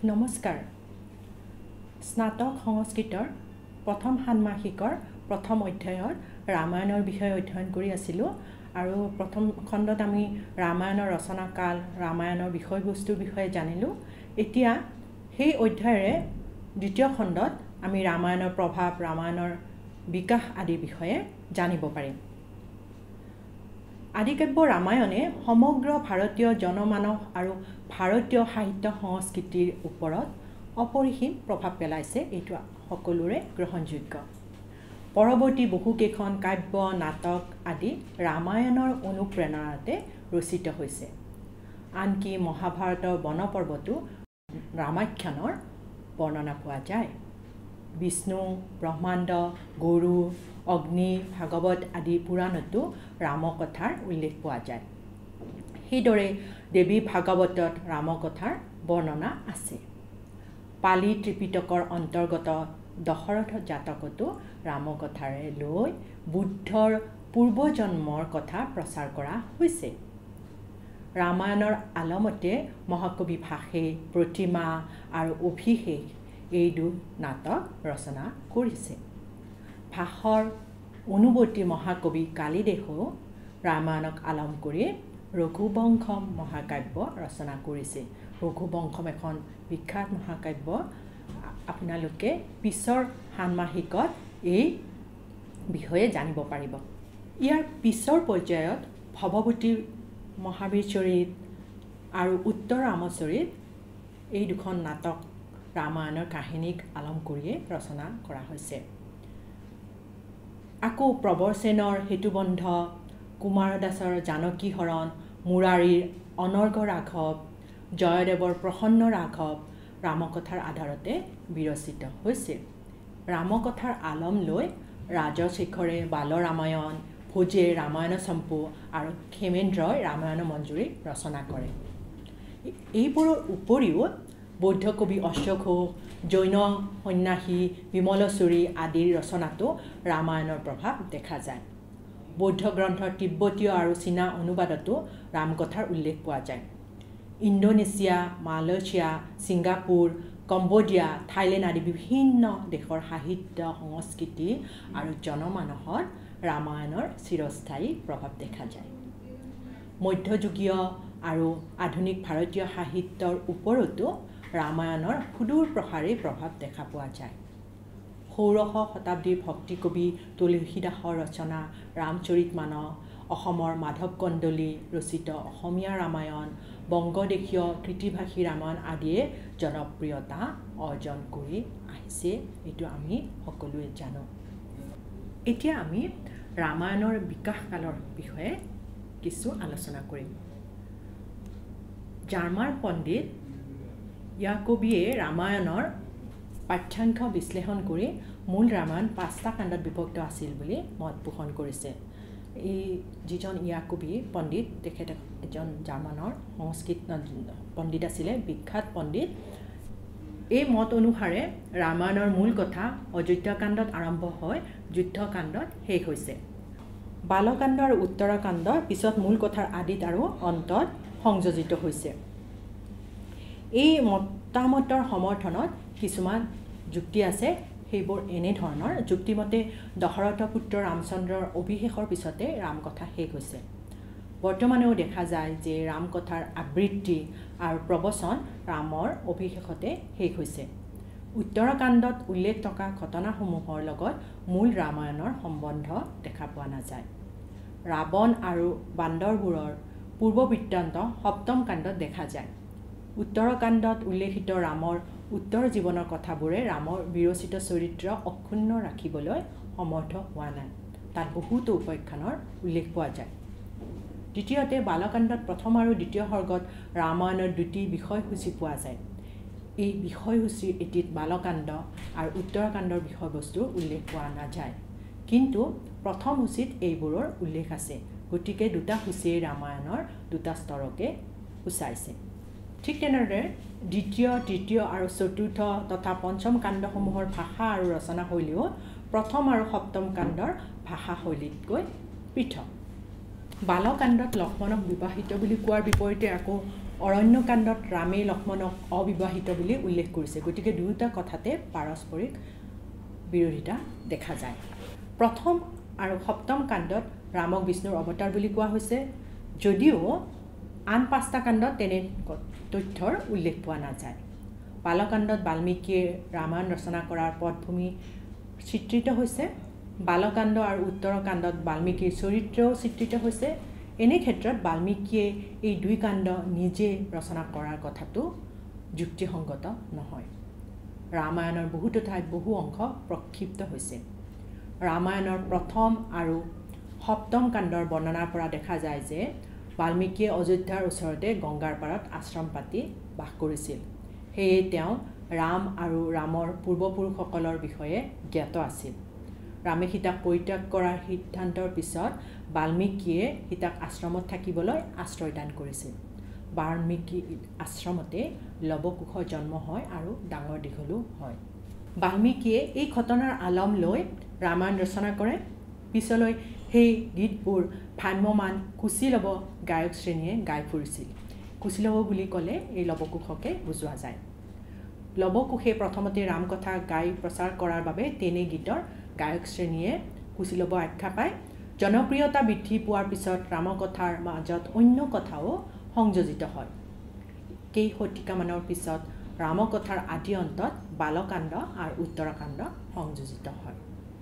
নমস্কাৰ স্নাতক সংস্কৃতৰ প্ৰথম ষান্মাসিকৰ প্ৰথম অধ্যায়ত ৰামায়ণৰ বিষয়ে অধ্যয়ন কৰি আছিলোঁ আৰু প্ৰথম খণ্ডত আমি ৰামায়ণৰ ৰচনা কাল ৰামায়ণৰ বিষয়বস্তুৰ বিষয়ে জানিলোঁ এতিয়া সেই অধ্যায়ৰে দ্বিতীয় খণ্ডত আমি ৰামায়ণৰ প্ৰভাৱ ৰামায়ণৰ বিকাশ আদিৰ বিষয়ে জানিব পাৰিম আদিকাব্য ৰামায়ণে সমগ্ৰ ভাৰতীয় জনমানস আৰু ভাৰতীয় সাহিত্য সংস্কৃতিৰ ওপৰত অপৰিসীম প্ৰভাৱ পেলাইছে এইটো সকলোৰে গ্ৰহণযোগ্য পৰৱৰ্তী বহুকেইখন কাব্য নাটক আদি ৰামায়ণৰ অনুপ্ৰেৰণাতে ৰচিত হৈছে আনকি মহাভাৰতৰ বনপৰ্বতো ৰামাখ্যানৰ বৰ্ণনা পোৱা যায় বিষ্ণু ব্ৰহ্মাণ্ড গৰু অগ্নি ভাগৱত আদি পুৰাণতো ৰামকথাৰ উল্লেখ পোৱা যায় সেইদৰে দেৱী ভাগৱতত ৰামকথাৰ বৰ্ণনা আছে পালি ত্ৰিপিটকৰ অন্তৰ্গত দশৰথ জাতকতো ৰামকথাৰে লৈ বুদ্ধৰ পূৰ্বজন্মৰ কথা প্ৰচাৰ কৰা হৈছে ৰামায়ণৰ আলমতে মহাকবি ভাসে প্ৰতিমা আৰু অভিষেক এই দুই নাটক ৰচনা কৰিছে ভাষৰ অনুবৰ্তী মহাকবি কালিদাসেও ৰামায়ণক আলম কৰি ৰঘুবংশম মহাকাব্য ৰচনা কৰিছে ৰঘুবংশম এখন বিখ্যাত মহাকাব্য আপোনালোকে পিছৰ ষান্মাসিকত এই বিষয়ে জানিব পাৰিব ইয়াৰ পিছৰ পৰ্যায়ত ভৱভূতি মহাবীৰ চৰিত আৰু উত্তৰ ৰামচৰিত এই দুখন নাটক ৰামায়ণৰ কাহিনীক আলম কৰিয়ে ৰচনা কৰা হৈছে আকৌ প্ৰবৰসেনৰ সেতুবন্ধ কুমাৰ দাসৰ জানকী হৰণ মুৰাৰীৰ অনৰ্ঘ ৰাঘৱ জয়দেৱৰ প্ৰসন্ন ৰাঘৱ ৰামকথাৰ আধাৰতে বিৰচিত হৈছে ৰামকথাৰ আলম লৈ ৰাজশেখৰে বাল ৰামায়ণ ভোজে ৰামায়ণ চম্পু আৰু খেমেন্দ্ৰই ৰামায়ণ মঞ্জুৰী ৰচনা কৰে এইবোৰৰ উপৰিও বৌদ্ধ কবি অশোক ঘোষ জৈন সন্যাসী বিমলেশ্বৰী আদিৰ ৰচনাতো ৰামায়ণৰ প্ৰভাৱ দেখা যায় বৌদ্ধ গ্ৰন্থৰ তিব্বতীয় আৰু চীনা অনুবাদতো ৰামকথাৰ উল্লেখ পোৱা যায় Indonesia Malaysia Singapore Cambodia Thailand আদি বিভিন্ন দেশৰ সাহিত্য সংস্কৃতি আৰু জনমানসত ৰামায়ণৰ চিৰস্থায়ী প্ৰভাৱ দেখা যায় মধ্যযুগীয় আৰু আধুনিক ভাৰতীয় সাহিত্যৰ ওপৰতো ৰামায়ণৰ সুদূৰ প্ৰসাৰী প্ৰভাৱ দেখা পোৱা যায় ষোড়শ শতাব্দীৰ ভক্তি কবি তুলসীদাসৰ ৰচনা ৰামচৰিত মানস অসমৰ মাধৱ কন্দলী ৰচিত অসমীয়া ৰামায়ণ বংগদেশীয় কৃতিভাষী ৰামায়ণ আদিয়ে জনপ্ৰিয়তা অৰ্জন কৰি আহিছে এইটো আমি সকলোৱে জানো এতিয়া আমি ৰামায়ণৰ বিকাশ কালৰ বিষয়ে কিছু আলোচনা কৰিম জাৰ্মান পণ্ডিত ইয়াকোবিয়ে ৰামায়ণৰ পাঠ্যাংশ বিশ্লেষণ কৰি মূল ৰামায়ণ 5টা কাণ্ডত বিভক্ত আছিল বুলি মত পোষণ কৰিছে এই যিজন ইয়াকোবি পণ্ডিত তেখেত এজন জাৰ্মানৰ সংস্কৃত পণ্ডিত আছিলে বিখ্যাত পণ্ডিত এই মত অনুসাৰে ৰামায়ণৰ মূল কথা অযোধ্যাকাণ্ডত আৰম্ভ হয় যুদ্ধকাণ্ডত শেষ হৈছে বালকাণ্ড আৰু উত্তৰাকাণ্ড পিছত মূল কথাৰ আদিত আৰু অন্তত সংযোজিত হৈছে এই মতামতৰ সমৰ্থনত কিছুমান যুক্তি আছে সেইবোৰ এনে ধৰণৰ যুক্তিমতে দশৰথ পুত্ৰ ৰামচন্দ্ৰৰ অভিষেকৰ পিছতে ৰামকথা শেষ হৈছে বৰ্তমানেও দেখা যায় যে ৰামকথাৰ আবৃত্তি আৰু প্ৰবচন ৰামৰ অভিষেকতে শেষ হৈছে উত্তৰাকাণ্ডত উল্লেখ থকা ঘটনাসমূহৰ লগত মূল ৰামায়ণৰ সম্বন্ধ দেখা পোৱা নাযায় ৰাৱণ আৰু বান্দৰবোৰৰ পূৰ্ববৃত্তান্ত সপ্তম কাণ্ডত দেখা যায় উত্তৰাকাণ্ডত উল্লেখিত ৰামৰ উত্তৰ জীৱনৰ কথাবোৰে ৰামৰ বিৰচিত চৰিত্ৰ অক্ষুণ্ণ ৰাখিবলৈ সমৰ্থ হোৱা নাই তাত বহুতো উপাখ্যানৰ উল্লেখ পোৱা যায় দ্বিতীয়তে বালকাণ্ডত প্ৰথম আৰু দ্বিতীয় সৰ্গত ৰামায়ণৰ দুটি বিষয়সূচী পোৱা যায় এই বিষয়সূচীৰ এটিত বালকাণ্ড আৰু উত্তৰাকাণ্ডৰ বিষয়বস্তুৰ উল্লেখ পোৱা নাযায় কিন্তু প্ৰথম সূচীত এইবোৰৰ উল্লেখ আছে গতিকে দুটা সূচীয়ে ৰামায়ণৰ দুটা স্তৰকে সূচাইছে ঠিক তেনেদৰে দ্বিতীয় তৃতীয় আৰু চতুৰ্থ তথা পঞ্চম কাণ্ডসমূহৰ ভাষা আৰু ৰচনা শৈলীও প্ৰথম আৰু সপ্তম কাণ্ডৰ ভাষা শৈলীতকৈ পৃথক বালকাণ্ডত লক্ষ্মণক বিবাহিত বুলি কোৱাৰ বিপৰীতে আকৌ অৰণ্যকাণ্ডত ৰামে লক্ষ্মণক অবিবাহিত বুলি উল্লেখ কৰিছে। গতিকে দুয়োটা কথাতে পাৰস্পৰিক বিৰোধিতা দেখা যায়। প্ৰথম আৰু সপ্তম কাণ্ডত ৰামক বিষ্ণুৰ অৱতাৰ বুলি কোৱা হৈছে, যদিও আন 5টা কাণ্ডত তেনে তথ্যৰ উল্লেখ পোৱা নাযায়। বালকাণ্ডত বাল্মীকিয়ে ৰামায়ণ ৰচনা কৰাৰ পটভূমি চিত্ৰিত হৈছে। বালকাণ্ড আৰু উত্তৰকাণ্ডত বাল্মীকিৰ চৰিত্ৰও চিত্ৰিত হৈছে। এনে ক্ষেত্ৰত বাল্মীকিয়ে এই 2 কাণ্ড নিজে ৰচনা কৰাৰ কথাটো যুক্তিসংগত নহয়। ৰামায়ণৰ বহুতো ঠাইত বহু অংশ প্ৰক্ষিপ্ত হৈছে। ৰামায়ণৰ প্ৰথম আৰু সপ্তম কাণ্ডৰ বৰ্ণনাৰ পৰা দেখা যায় যে বাল্মীকিয়ে অযোধ্যাৰ ওচৰতে গংগাৰ পাৰত আশ্ৰম পাতি বাস কৰিছিল। সেয়ে তেওঁ ৰাম আৰু ৰামৰ পূৰ্বপুৰুষসকলৰ বিষয়ে জ্ঞাত আছিল। ৰামে সীতাক পৰিত্যাগ কৰাৰ সিদ্ধান্তৰ পিছত বাল্মীকিয়ে সীতাক আশ্ৰমত থাকিবলৈ আশ্ৰয় দান কৰিছিল। বাল্মীকি আশ্ৰমতে লৱকুশৰ জন্ম হয় আৰু ডাঙৰ দীঘলো হয়। বাল্মীকিয়ে এই ঘটনাৰ আলম লৈ ৰামায়ণ ৰচনা কৰে। পিছলৈ সেই গীতবোৰ ভ্ৰাম্যমান কুশীলৱ গায়ক শ্ৰেণীয়ে গাই ফুৰিছিল। কুশীলৱ বুলি ক'লে এই লৱকুশকে বুজোৱা যায়। লৱকুশে প্ৰথমতে ৰামকথা গাই প্ৰচাৰ কৰাৰ বাবে তেনে গীতৰ গায়ক শ্ৰেণীয়ে কুশীলৱ আখ্যা পায়। জনপ্ৰিয়তা বৃদ্ধি পোৱাৰ পিছত ৰামকথাৰ মাজত অন্য কথাও সংযোজিত হয়। কেই শতিকামানৰ পিছত ৰামকথাৰ আদি অন্তত বালকাণ্ড আৰু উত্তৰকাণ্ড সংযোজিত হয়।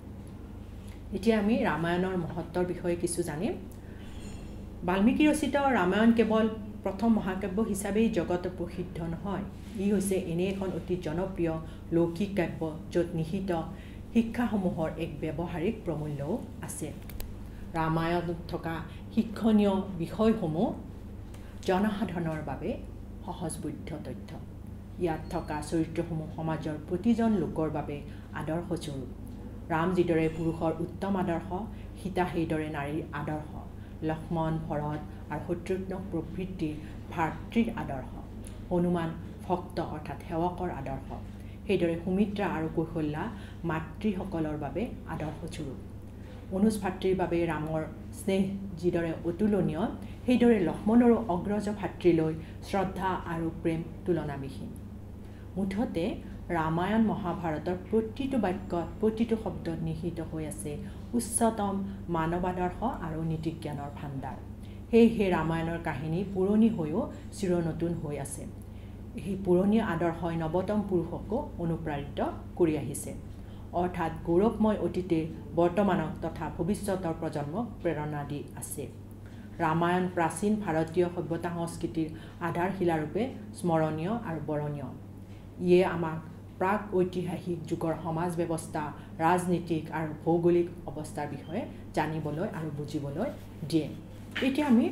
এতিয়া আমি ৰামায়ণৰ মহত্বৰ বিষয়ে কিছু জানিম। বাল্মীকি ৰচিত ৰামায়ণ কেৱল প্ৰথম মহাকাব্য হিচাপেই জগত প্ৰসিদ্ধ নহয়। ই হৈছে এনে এখন অতি জনপ্ৰিয় লৌকিক কাব্য য'ত নিহিত শিক্ষাসমূহৰ এক ব্যৱহাৰিক প্ৰমূল্যও আছে। ৰামায়ণত থকা শিক্ষণীয় বিষয়সমূহ জনসাধাৰণৰ বাবে সহজবোধ্য তথ্য। ইয়াত থকা চৰিত্ৰসমূহ সমাজৰ প্ৰতিজন লোকৰ বাবে আদৰ্শস্বৰূপ। ৰাম যিদৰে পুৰুষৰ উত্তম আদৰ্শ, সীতা সেইদৰে নাৰীৰ আদৰ্শ, লক্ষ্মণ, ভৰত আৰু শত্ৰুঘ্ন প্ৰভৃতি ভাতৃৰ আদৰ্শ, হনুমান ভক্ত অৰ্থাৎ সেৱকৰ আদৰ্শ, সেইদৰে সুমিত্ৰা আৰু কৌশল্যা মাতৃসকলৰ বাবে আদৰ্শস্বৰূপ। অনুজ ভাতৃৰ বাবে ৰামৰ স্নেহ যিদৰে অতুলনীয়, সেইদৰে লক্ষ্মণৰো অগ্ৰজ ভাতৃলৈ শ্ৰদ্ধা আৰু প্ৰেম তুলনাবিহীন। মুঠতে ৰামায়ণ মহাভাৰতৰ প্ৰতিটো বাক্যত প্ৰতিটো শব্দত নিহিত হৈ আছে উচ্চতম মানৱাদৰ্শ আৰু নীতিজ্ঞানৰ ভাণ্ডাৰ। সেয়েহে ৰামায়ণৰ কাহিনী পুৰণি হৈও চিৰ নতুন হৈ আছে। সেই পুৰণি আদৰ্শই নৱতম পুৰুষকো অনুপ্ৰাণিত কৰি আহিছে, অৰ্থাৎ গৌৰৱময় অতীতে বৰ্তমানক তথা ভৱিষ্যতৰ প্ৰজন্মক প্ৰেৰণা দি আছে। ৰামায়ণ প্ৰাচীন ভাৰতীয় সভ্যতা সংস্কৃতিৰ আধাৰশিলাৰূপে স্মৰণীয় আৰু বৰণীয়। ইয়ে আমাক প্ৰাক ঐতিহাসিক যুগৰ সমাজ ব্যৱস্থা, ৰাজনীতিক আৰু ভৌগোলিক অৱস্থাৰ বিষয়ে জানিবলৈ আৰু বুজিবলৈ দিয়ে। এতিয়া আমি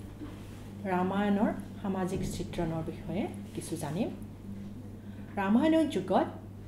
ৰামায়ণৰ সামাজিক চিত্ৰণৰ বিষয়ে কিছু জানিম। ৰামায়ণৰ যুগত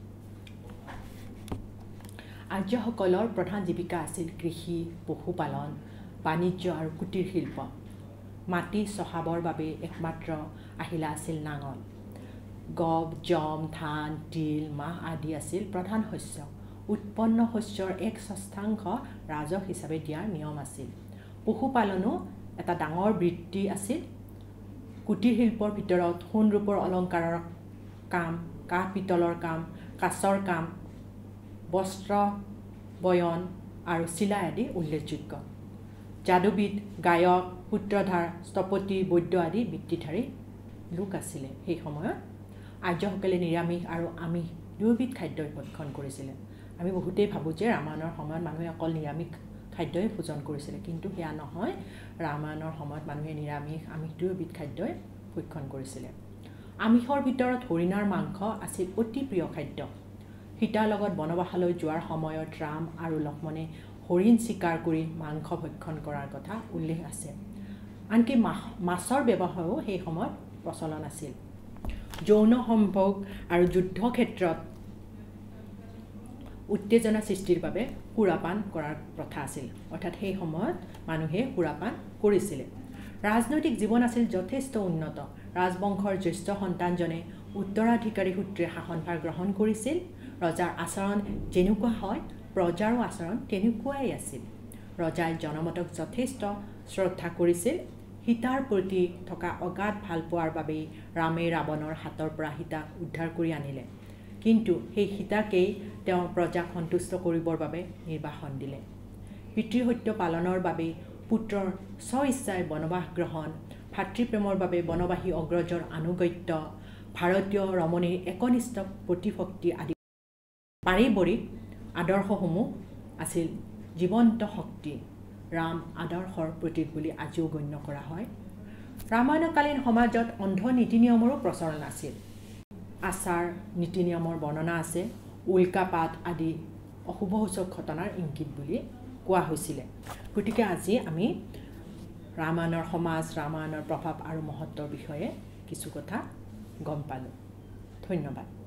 আৰ্যসকলৰ প্ৰধান জীৱিকা আছিল কৃষি, পশুপালন, বাণিজ্য আৰু কুটিৰ শিল্প। মাটি চহাবৰ বাবে একমাত্ৰ আহিলা আছিল নাঙল। গম, যম, ধান, তিল, মাহ আদি আছিল প্ৰধান শস্য। উৎপন্ন শস্যৰ 1/6 ৰাজহ হিচাপে দিয়াৰ নিয়ম আছিল। পশুপালনো এটা ডাঙৰ বৃত্তি আছিল। কুটিৰ শিল্পৰ ভিতৰত সোণ ৰূপৰ অলংকাৰৰ কাম, কাঁহ পিতলৰ কাম, কাঁচৰ কাম, বস্ত্ৰ বয়ন আৰু চিলাই আদি উল্লেখযোগ্য। যাদুবিদ, গায়ক, সূত্ৰধাৰ, স্থপতি, বৈদ্য আদি বৃত্তিধাৰী লোক আছিলে। সেই সময়ত আৰ্যসকলে নিৰামিষ আৰু আমিষ দুয়োবিধ খাদ্যই ভক্ষণ কৰিছিলে। আমি বহুতেই ভাবোঁ যে ৰামায়ণৰ সময়ত মানুহে অকল নিৰামিষ খাদ্যই ভোজন কৰিছিলে, কিন্তু সেয়া নহয়। ৰামায়ণৰ সময়ত মানুহে নিৰামিষ আমিষ দুয়োবিধ খাদ্যই ভক্ষণ কৰিছিলে। আমিষৰ ভিতৰত হৰিণাৰ মাংস আছিল অতি প্ৰিয় খাদ্য। সীতাৰ লগত বনবাসলৈ যোৱাৰ সময়ত ৰাম আৰু লক্ষ্মণে হৰিণ চিকাৰ কৰি মাংস ভক্ষণ কৰাৰ কথা উল্লেখ আছে। আনকি মাছৰ ব্যৱহাৰো সেই সময়ত প্ৰচলন আছিল। যৌন সম্ভোগ আৰু যুদ্ধ ক্ষেত্ৰত উত্তেজনা সৃষ্টিৰ বাবে সুৰাপান কৰাৰ প্ৰথা আছিল, অৰ্থাৎ সেই সময়ত মানুহে সুৰাপান কৰিছিলে। ৰাজনৈতিক জীৱন আছিল যথেষ্ট উন্নত। ৰাজবংশৰ জ্যেষ্ঠ সন্তানজনে উত্তৰাধিকাৰী সূত্ৰে শাসনভাৰ গ্ৰহণ কৰিছিল। ৰজাৰ আচৰণ যেনেকুৱা হয়, প্ৰজাৰো আচৰণ তেনেকুৱাই আছিল। ৰজাই জনমতক যথেষ্ট শ্ৰদ্ধা কৰিছিল। সীতাৰ প্ৰতি থকা অগাধ ভালপোৱাৰ বাবেই ৰামে ৰাৱণৰ হাতৰ পৰা সীতাক উদ্ধাৰ কৰি আনিলে। কিন্তু সেই সীতাকেই তেওঁৰ প্ৰজাক সন্তুষ্ট কৰিবৰ বাবে নিৰ্বাসন দিলে। পিতৃসত্য পালনৰ বাবে পুত্ৰৰ স্ব-ইচ্ছাই বনবাস গ্ৰহণ, ভাতৃপ্ৰেমৰ বাবে বনবাসী অগ্ৰজৰ আনুগত্য, ভাৰতীয় ৰমণীৰ একনিষ্ঠ প্ৰতিভক্তি আদি পাৰিবাৰিক আদৰ্শসমূহ আছিল জীৱন্ত শক্তি ৰাম আদৰ্শৰ প্ৰতীক বুলি আজিও গণ্য কৰা হয়। ৰামায়ণকালীন সমাজত অন্ধ নীতি নিয়মৰো প্ৰচলন আছিল। আচাৰ নীতি নিয়মৰ বৰ্ণনা আছে। উল্কাপাত আদি অশুভসূচক ঘটনাৰ ইংগিত বুলি কোৱা হৈছিলে। গতিকে আজি আমি ৰামায়ণৰ সমাজ, ৰামায়ণৰ প্ৰভাৱ আৰু মহত্বৰ বিষয়ে কিছু কথা গম পালোঁ। ধন্যবাদ।